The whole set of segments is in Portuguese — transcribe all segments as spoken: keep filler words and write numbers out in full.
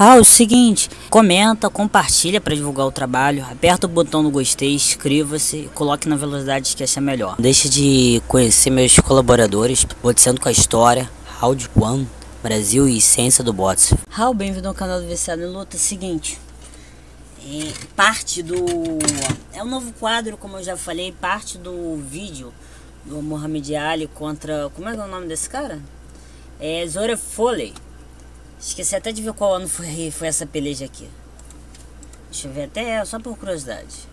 Ah, o seguinte, comenta, compartilha para divulgar o trabalho, aperta o botão do gostei, inscreva-se e coloque na velocidade que achar melhor. Deixe de conhecer meus colaboradores, Boteando com a História, Round One, Brasil e Ciência do Boxe. Raul, bem-vindo ao canal do Viciado em Luta. Seguinte, é, parte do... é um novo quadro, como eu já falei, parte do vídeo do Muhammad Ali contra... como é que é o nome desse cara? É Zora Folley. Esqueci até de ver qual ano foi, foi essa peleja aqui. Deixa eu ver até, só por curiosidade.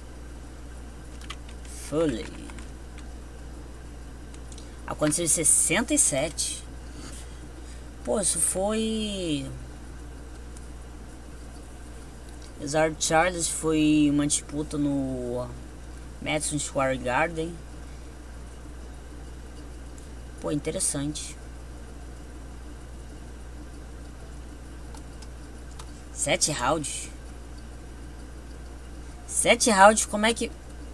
Folley. Aconteceu em sessenta e sete. Pô, isso foi... Ezard Charles foi uma disputa no Madison Square Garden. Pô, interessante. Sete rounds. Sete rounds, como é que...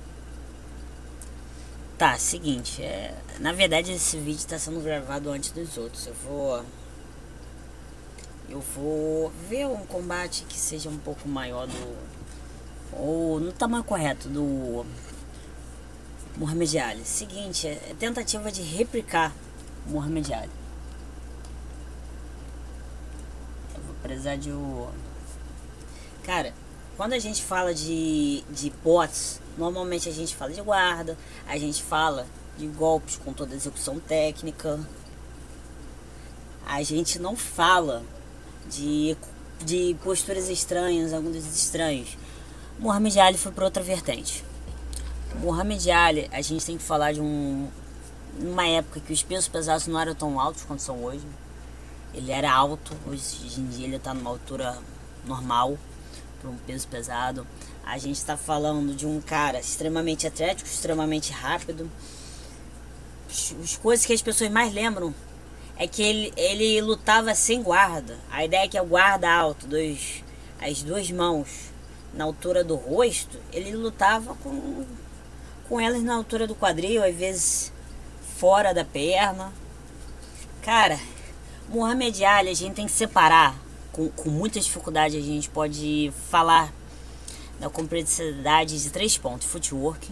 Tá, seguinte, é... na verdade esse vídeo está sendo gravado antes dos outros. Eu vou... Eu vou ver um combate que seja um pouco maior do... ou no tamanho correto do Muhammad Ali. Seguinte, é tentativa de replicar o Muhammad Ali. Eu vou precisar de o... Cara, quando a gente fala de, de bots, normalmente a gente fala de guarda, a gente fala de golpes com toda a execução técnica. A gente não fala de, de posturas estranhas, ângulos estranhos. Muhammad Ali foi para outra vertente. Muhammad Ali, a gente tem que falar de um, uma época que os pesos pesados não eram tão altos quanto são hoje. Ele era alto, hoje em dia ele está numa altura normal para um peso pesado. A gente está falando de um cara extremamente atlético, extremamente rápido. As coisas que as pessoas mais lembram é que ele, ele lutava sem guarda. A ideia é que é o guarda alto, dois, as duas mãos na altura do rosto, ele lutava com, com elas na altura do quadril, às vezes fora da perna. Cara, Muhammad Ali, a gente tem que separar. Com, com muita dificuldade a gente pode falar da complexidade de três pontos: footwork,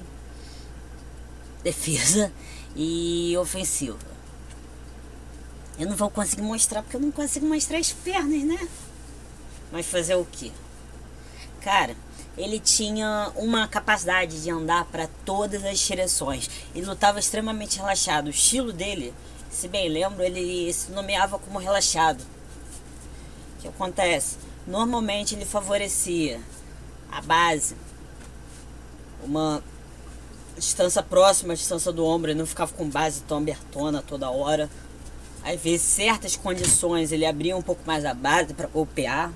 defesa e ofensiva. Eu não vou conseguir mostrar porque eu não consigo mostrar as pernas, né? Mas fazer o que? Cara, ele tinha uma capacidade de andar para todas as direções. Ele lutava extremamente relaxado. O estilo dele, se bem lembro, ele se nomeava como relaxado. O que acontece? Normalmente ele favorecia a base, uma distância próxima à distância do ombro, ele não ficava com base tão abertona toda hora. Às vezes, certas condições, ele abria um pouco mais a base para golpear.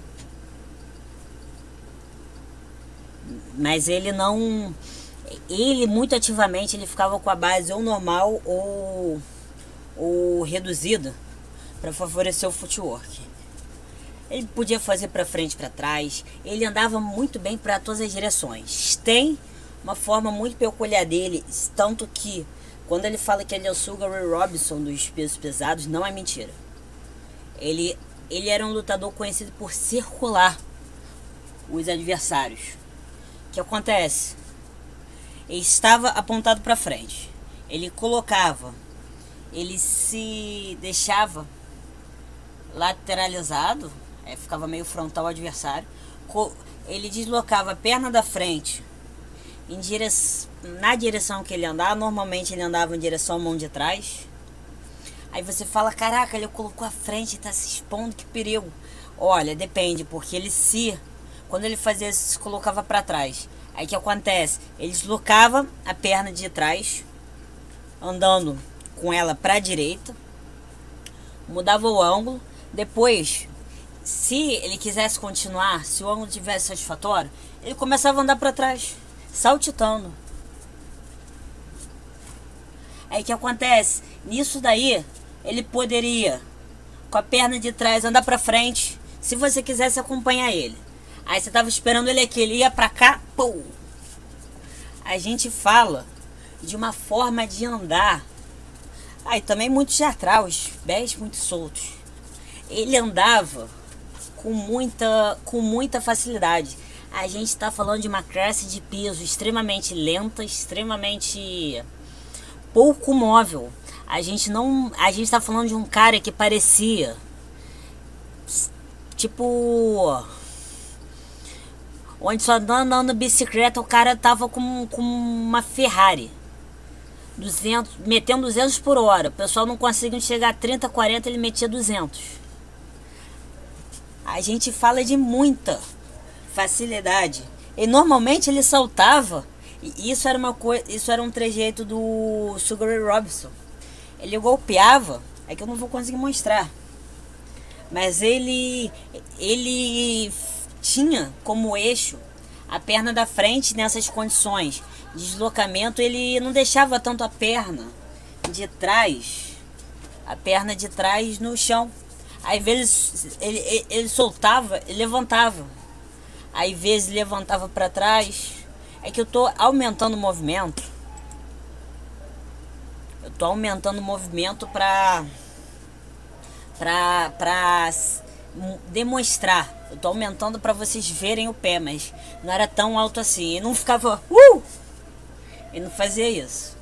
Mas ele não... Ele, muito ativamente, ele ficava com a base ou normal ou, ou reduzida para favorecer o footwork. Ele podia fazer para frente e para trás. Ele andava muito bem para todas as direções. Tem uma forma muito peculiar dele, tanto que quando ele fala que ele é o Sugar Ray Robinson dos pesos pesados, não é mentira. Ele, ele era um lutador conhecido por circular os adversários. O que acontece? Ele estava apontado para frente. Ele colocava, ele se deixava lateralizado. É, ficava meio frontal ao adversário. Ele deslocava a perna da frente em dire... na direção que ele andava. Normalmente ele andava em direção à mão de trás. Aí você fala, caraca, ele colocou a frente e tá se expondo, que perigo. Olha, depende, porque ele se... quando ele fazia isso, se colocava para trás. Aí o que acontece? Ele deslocava a perna de trás, andando com ela para a direita, mudava o ângulo. Depois, se ele quisesse continuar, se o ângulo tivesse satisfatório, ele começava a andar para trás, saltitando. Aí o que acontece? Nisso daí, ele poderia, com a perna de trás, andar para frente, se você quisesse acompanhar ele. Aí você tava esperando ele aqui, ele ia para cá, pum. A gente fala de uma forma de andar. Aí também muito teatral, os pés muito soltos. Ele andava com muita, com muita facilidade. A gente está falando de uma classe de peso extremamente lenta, extremamente pouco móvel. A gente não, a gente está falando de um cara que parecia tipo onde só andando na bicicleta o cara tava com, com uma Ferrari duzentos, metendo duzentos por hora. O pessoal não conseguiu chegar a trinta, quarenta, ele metia duzentos. A gente fala de muita facilidade. E normalmente ele saltava, e isso era uma coisa, isso era um trejeito do Sugar Ray Robinson. Ele golpeava, é que eu não vou conseguir mostrar. Mas ele ele tinha como eixo a perna da frente nessas condições de deslocamento, ele não deixava tanto a perna de trás, a perna de trás no chão. Às vezes ele, ele, ele soltava e levantava. Às vezes levantava para trás. É que eu tô aumentando o movimento. Eu tô aumentando o movimento para para para demonstrar. Eu tô aumentando para vocês verem o pé, mas não era tão alto assim. Ele não ficava uh! Ele não fazia isso.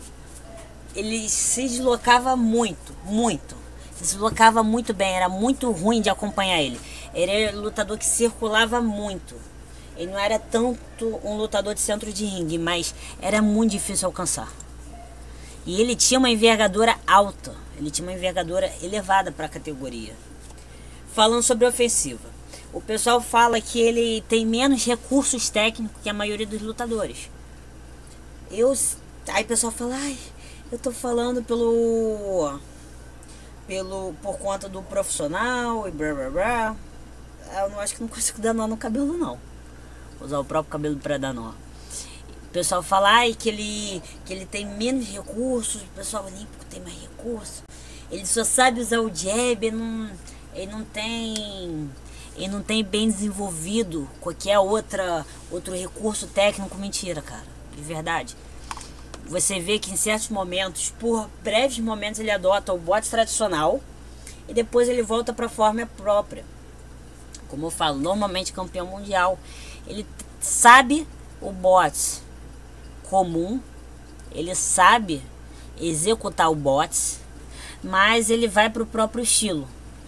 Ele se deslocava muito, muito. Se deslocava muito bem, era muito ruim de acompanhar ele. Ele era um lutador que circulava muito. Ele não era tanto um lutador de centro de ringue, mas era muito difícil alcançar. E ele tinha uma envergadura alta. Ele tinha uma envergadura elevada para a categoria. Falando sobre a ofensiva. O pessoal fala que ele tem menos recursos técnicos que a maioria dos lutadores. Eu, aí o pessoal fala, ai, eu tô falando pelo, pelo, por conta do profissional e blá blá blá. Eu não acho que não consigo dar nó no cabelo não. Vou usar o próprio cabelo para dar nó. O pessoal fala, ai, que ele, que ele tem menos recursos. O pessoal olímpico tem mais recursos. Ele só sabe usar o jab, ele não, ele não tem... Ele não tem bem desenvolvido qualquer outra, outro recurso técnico. Mentira, cara. De verdade. Você vê que em certos momentos, por breves momentos, ele adota o bote tradicional e depois ele volta para a forma própria. Como eu falo, normalmente campeão mundial, ele sabe o bote comum, ele sabe executar o bote, mas ele vai para o próprio estilo.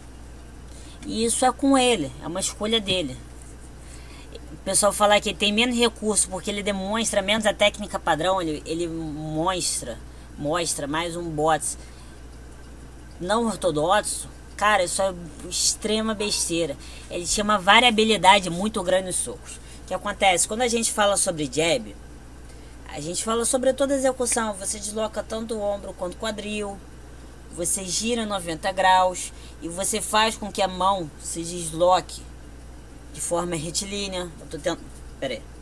E isso é com ele, é uma escolha dele. O pessoal fala que ele tem menos recurso porque ele demonstra menos a técnica padrão, ele, ele mostra, mostra mais um boxe não ortodoxo. Cara, isso é extrema besteira. Ele tinha uma variabilidade muito grande nos socos. O que acontece? Quando a gente fala sobre jab, a gente fala sobre toda a execução. Você desloca tanto o ombro quanto o quadril. Você gira noventa graus e você faz com que a mão se desloque de forma retilínea. Eu tô tentando... Pera aí.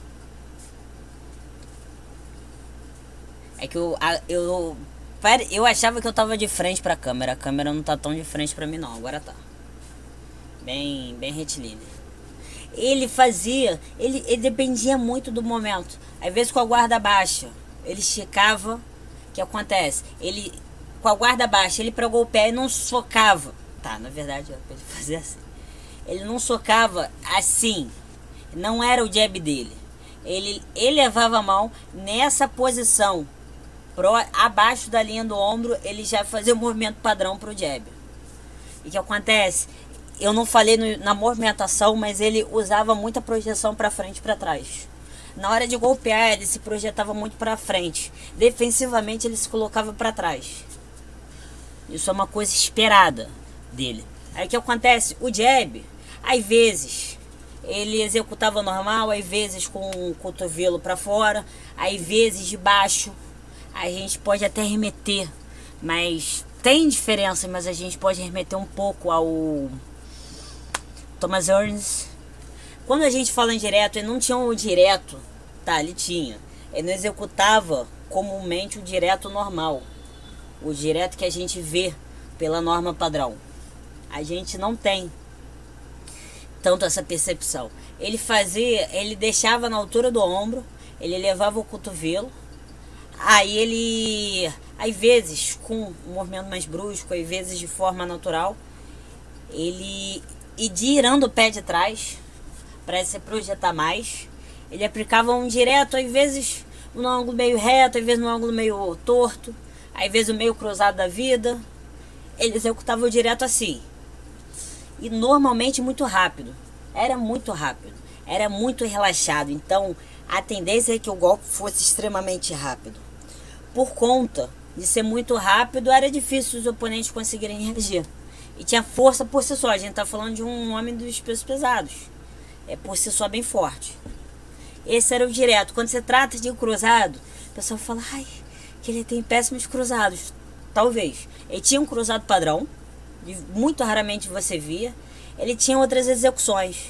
É que eu... Eu, eu achava que eu tava de frente pra câmera. A câmera não tá tão de frente pra mim não. Agora tá. Bem, bem retilínea. Ele fazia... Ele, ele dependia muito do momento. Às vezes com a guarda baixa, ele esticava. O que acontece? Ele... Com a guarda baixa, ele pregou o pé e não socava. Tá, na verdade, eu podia fazer assim. Ele não socava assim. Não era o jab dele. Ele elevava a mão nessa posição. Pro, abaixo da linha do ombro, ele já fazia o movimento padrão pro jab. E o que acontece? Eu não falei no, na movimentação, mas ele usava muita projeção para frente e para trás. Na hora de golpear, ele se projetava muito para frente. Defensivamente, ele se colocava para trás. Isso é uma coisa esperada dele. Aí o que acontece? O jab, às vezes, ele executava normal, às vezes com o cotovelo para fora, às vezes de baixo. A gente pode até remeter, mas tem diferença, mas a gente pode remeter um pouco ao Thomas Hearns. Quando a gente fala em direto, ele não tinha o direto, tá, ele tinha. Ele não executava comumente o direto normal. O direto que a gente vê pela norma padrão. A gente não tem tanto essa percepção. Ele fazia, ele deixava na altura do ombro, ele levava o cotovelo, aí ele, às vezes com um movimento mais brusco, às vezes de forma natural, ele e girando o pé de trás para se projetar mais. Ele aplicava um direto, às vezes no ângulo meio reto, às vezes no ângulo meio torto, às vezes o meio cruzado da vida. Ele executava o direto assim. E normalmente muito rápido. Era muito rápido. Era muito relaxado. Então a tendência é que o golpe fosse extremamente rápido. Por conta de ser muito rápido, era difícil os oponentes conseguirem reagir. E tinha força por si só. A gente tá falando de um homem dos pesos pesados. É por si só bem forte. Esse era o direto. Quando você trata de cruzado, o pessoal fala, ai, que ele tem péssimos cruzados. Talvez. Ele tinha um cruzado padrão, muito raramente você via. Ele tinha outras execuções.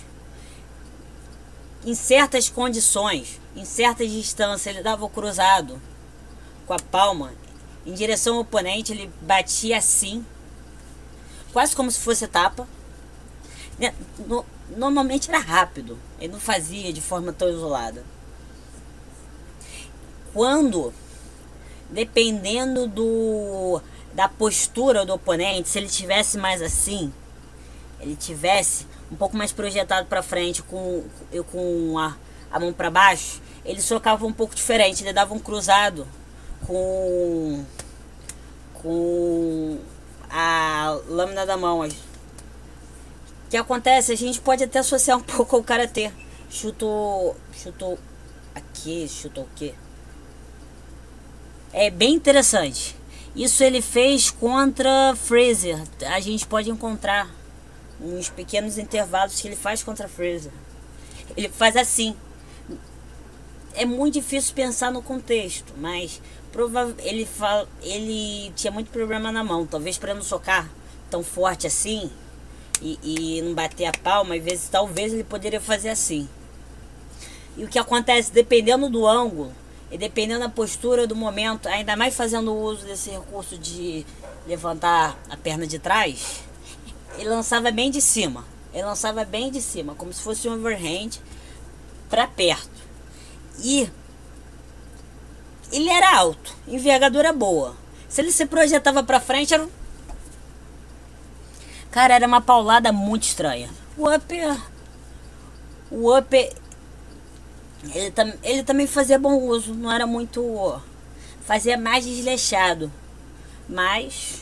Em certas condições, em certas distâncias, ele dava o cruzado com a palma em direção ao oponente, ele batia assim, quase como se fosse tapa. Normalmente era rápido, ele não fazia de forma tão isolada. Quando, dependendo do, da postura do oponente, se ele tivesse mais assim, ele tivesse um pouco mais projetado para frente, com, com a, a mão para baixo, ele socava um pouco diferente, ele dava um cruzado com, com a lâmina da mão. O que acontece? A gente pode até associar um pouco ao karatê. Chutou. Chutou. Aqui, chutou o quê? É bem interessante. Isso ele fez contra Frazier. A gente pode encontrar uns pequenos intervalos que ele faz contra Frazier. Ele faz assim. É muito difícil pensar no contexto, mas prova ele, fala, ele tinha muito problema na mão. Talvez para não socar tão forte assim. E, e não bater a palma, às vezes, talvez ele poderia fazer assim. E o que acontece, dependendo do ângulo e dependendo da postura do momento, ainda mais fazendo uso desse recurso de levantar a perna de trás, ele lançava bem de cima. Ele lançava bem de cima, como se fosse um overhand para perto. E ele era alto, envergadura boa. Se ele se projetava para frente, era um... Cara, era uma paulada muito estranha. O upper... O upper... Ele, tam, ele também fazia bom uso. Não era muito... Fazia mais desleixado. Mas...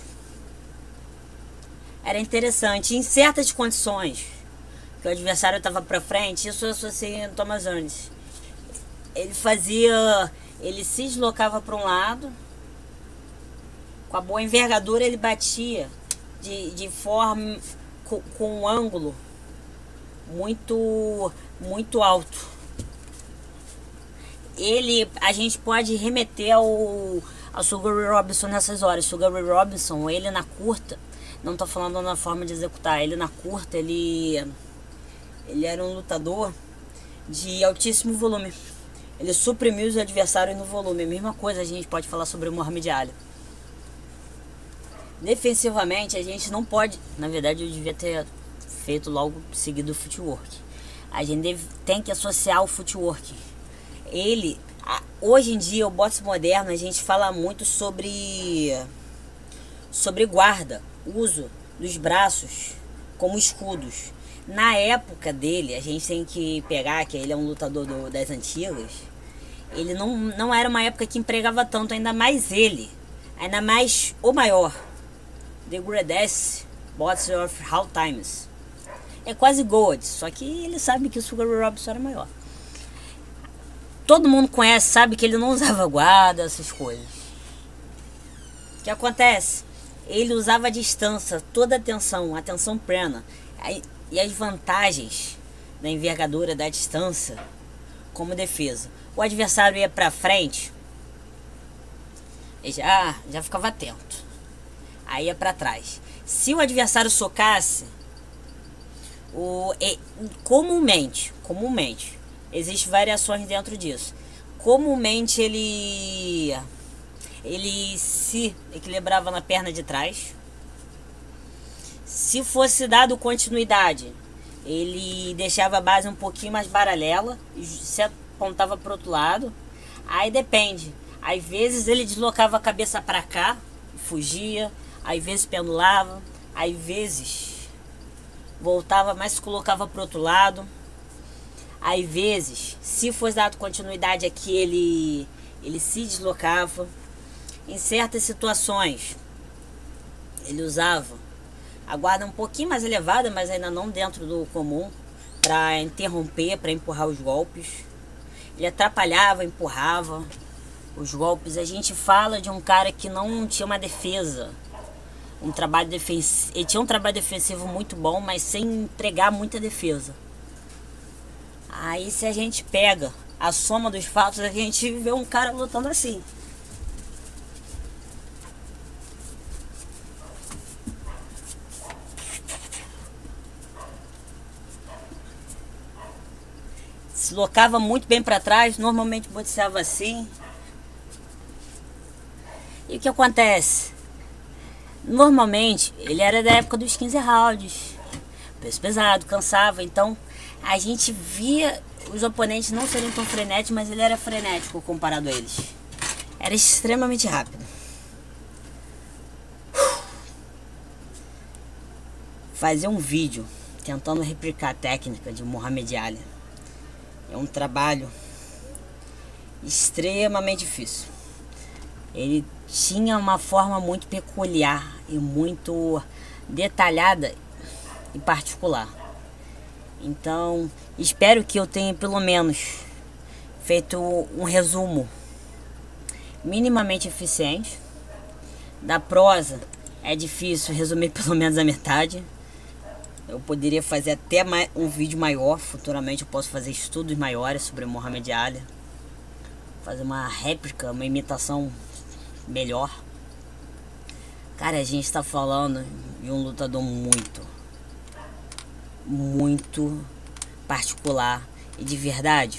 Era interessante. Em certas condições, que o adversário estava para frente, isso eu associei no Thomas Jones. Ele fazia... Ele se deslocava para um lado. Com a boa envergadura, ele batia... De, de forma com, com um ângulo muito muito alto. Ele, a gente pode remeter ao, ao Sugar Ray Robinson nessas horas. Sugar Ray Robinson, ele na curta, não tô falando na forma de executar, ele na curta, ele ele era um lutador de altíssimo volume. Ele suprimiu os adversários no volume. A mesma coisa a gente pode falar sobre o Muhammad Ali. Defensivamente, a gente não pode... Na verdade, eu devia ter feito logo seguido o footwork. A gente deve, tem que associar o footwork. Ele... Hoje em dia, o boxe moderno, a gente fala muito sobre... Sobre guarda. Uso dos braços como escudos. Na época dele, a gente tem que pegar que ele é um lutador do, das antigas. Ele não, não era uma época que empregava tanto, ainda mais ele. Ainda mais o maior. The Greatest Boxer of All Times. É quase Gold, só que ele sabe que o Sugar Ray Robinson era maior. Todo mundo conhece, sabe que ele não usava guarda, essas coisas. O que acontece? Ele usava a distância, toda a atenção, a atenção plena. E as vantagens da envergadura da distância como defesa. O adversário ia pra frente e já, já ficava atento. Aí ia pra trás. Se o adversário socasse, o, é, comumente, comumente, existem variações dentro disso. Comumente ele, ele se equilibrava na perna de trás. Se fosse dado continuidade, ele deixava a base um pouquinho mais paralela e se apontava para o outro lado. Aí depende. Às vezes ele deslocava a cabeça para cá, fugia. Às vezes pendulava, às vezes voltava, mas se colocava pro outro lado. Às vezes, se fosse dado continuidade aqui, ele, ele se deslocava. Em certas situações, ele usava a guarda um pouquinho mais elevada, mas ainda não dentro do comum, para interromper, para empurrar os golpes. Ele atrapalhava, empurrava os golpes. A gente fala de um cara que não tinha uma defesa, um trabalho defensivo. Ele tinha um trabalho defensivo muito bom, mas sem entregar muita defesa. Aí se a gente pega a soma dos fatos, a gente vê um cara lutando assim. Se locava muito bem para trás, normalmente boxeava assim. E o que acontece? Normalmente, ele era da época dos quinze rounds. Peso pesado, cansava, então a gente via os oponentes não serem tão frenéticos, mas ele era frenético comparado a eles. Era extremamente rápido. Fazer um vídeo tentando replicar a técnica de Muhammad Ali é um trabalho extremamente difícil. Ele tinha uma forma muito peculiar e muito detalhada e particular. Então, espero que eu tenha pelo menos feito um resumo minimamente eficiente. Da prosa é difícil resumir pelo menos a metade. Eu poderia fazer até um vídeo maior. Futuramente eu posso fazer estudos maiores sobre Muhammad Ali, fazer uma réplica, uma imitação melhor. Cara, a gente está falando de um lutador muito, muito particular e de verdade.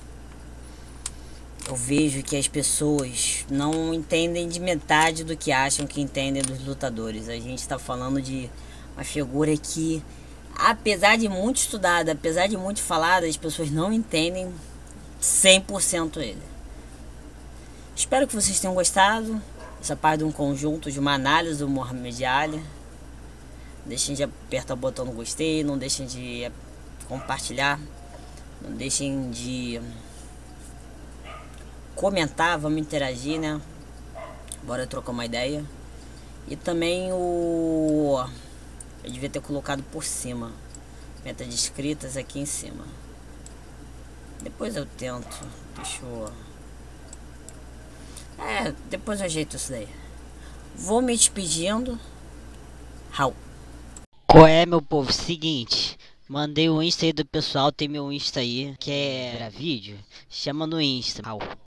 Eu vejo que as pessoas não entendem de metade do que acham que entendem dos lutadores. A gente está falando de uma figura que, apesar de muito estudada, apesar de muito falada, as pessoas não entendem cem por cento ele. Espero que vocês tenham gostado. Essa parte de um conjunto, de uma análise do Muhammad Ali. Deixem de apertar o botão no gostei, não deixem de compartilhar, não deixem de comentar, vamos interagir, né? Bora trocar uma ideia. E também o... eu devia ter colocado por cima. Meta de inscritas aqui em cima. Depois eu tento. Deixa eu... É, depois eu ajeito isso daí. Vou me despedindo. Raul. Qual é, meu povo? Seguinte, mandei o Insta aí do pessoal, tem meu Insta aí, quer vídeo? Chama no Insta. Raul.